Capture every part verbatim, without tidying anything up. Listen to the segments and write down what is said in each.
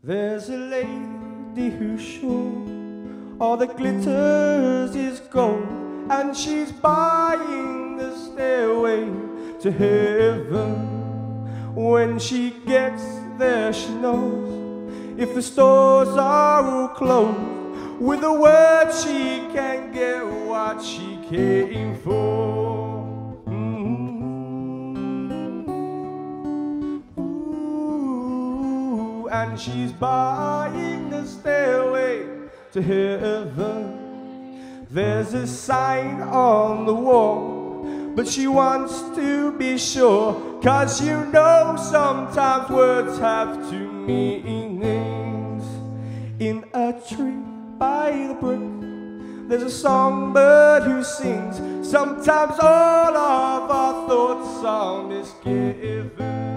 There's a lady who's sure all that glitters is gold, and she's buying the stairway to heaven. When she gets there, she knows if the stores are all closed, with a word she can get what she came for. And she's buying the stairway to heaven. There's a sign on the wall, but she wants to be sure, 'cause you know sometimes words have two meanings. In a tree by the brook, there's a songbird who sings. Sometimes all of our thoughts are misgiven.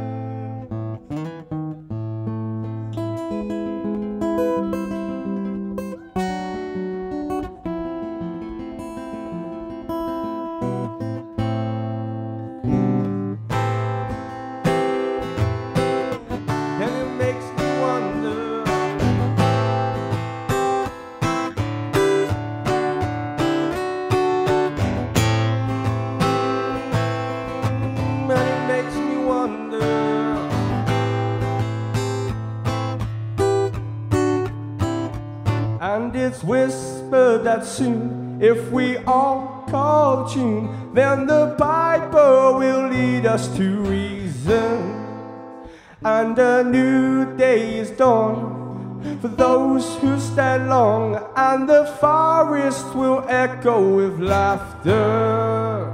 And it's whispered that soon, if we all call the tune, then the piper will lead us to reason. And a new day is dawn for those who stand long, and the forest will echo with laughter.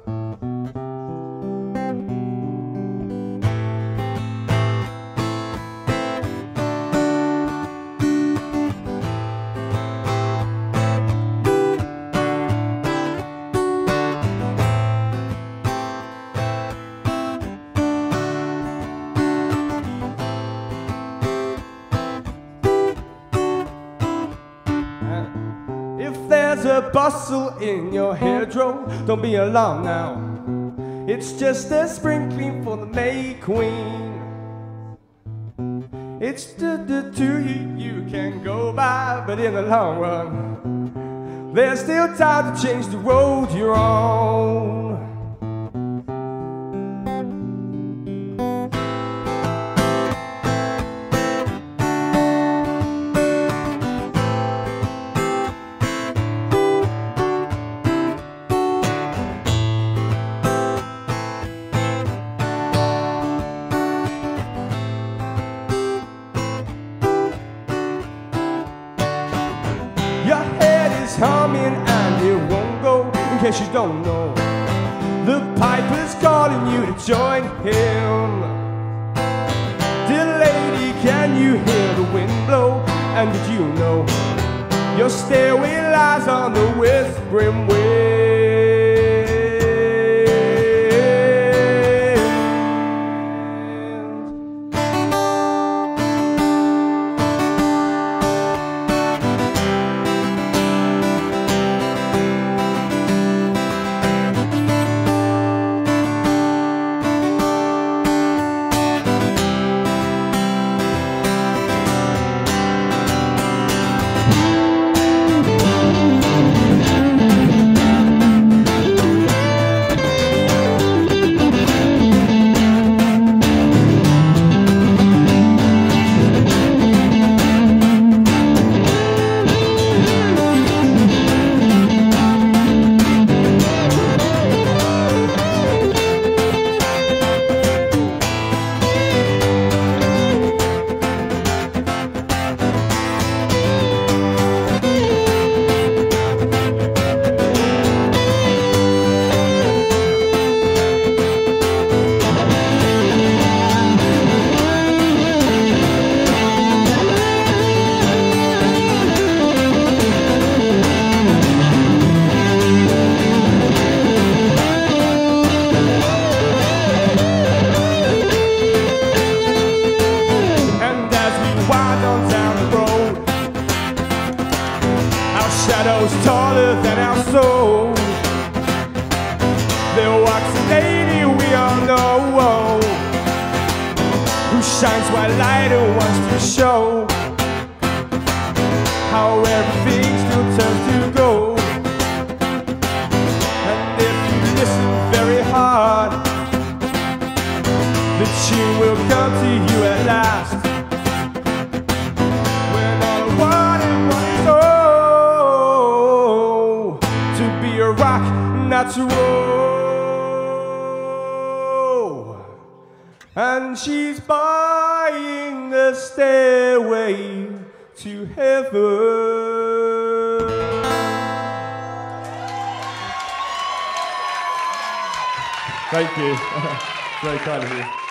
There's a bustle in your hedgerow, don't be alarmed now. It's just a sprinkling for the May Queen. It's the, the two you, you can go by, but in the long run, there's still time to change the road you're on. Your head is humming and it won't go, in case you don't know. The piper's calling you to join him. Dear lady, can you hear the wind blow? And did you know your stairway lies on the whispering wind? Shadows taller than our souls. There walks a lady we all know, who shines while light wants to show how everything still turns to gold. And if you listen very hard, the tune will come to you at last. When all I want and want is oh, to be a rock, not to roll. And she's buying the stairway to heaven. Thank you. Very kind of you.